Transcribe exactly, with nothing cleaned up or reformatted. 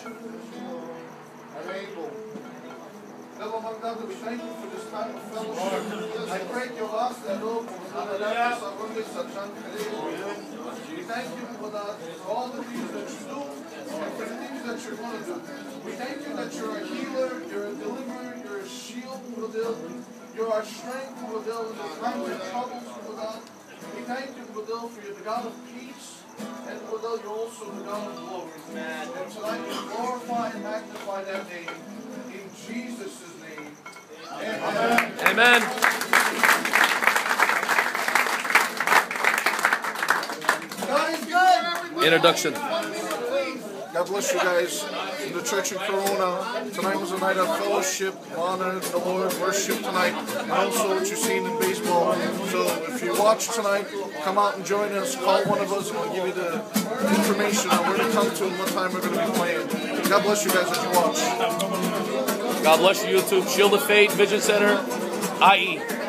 and able. Devil among God, we thank you for this time of fellowship. I pray you lost that hope. We thank you for that, for all the things that you do, and for the things that you're going to do. We thank you that you're a healer, you're a deliverer, you're a shield, you're our strength, in the times of troubles, God. We thank you, Badil, for you're the God of peace, and Badil, you're also the God of glory. And tonight we glorify and magnify that name in Jesus' name. Amen. Amen. God is good. Introduction. God bless you guys in the church in Corona. Tonight was a night of fellowship, honor the Lord, worship tonight, and also what you're seeing in baseball. So if you watch tonight, come out and join us. Call one of us and we'll give you the information on where to come to and what time we're going to be playing. God bless you guys as you watch. God bless you, YouTube. Shield of Faith, Vision Center, I E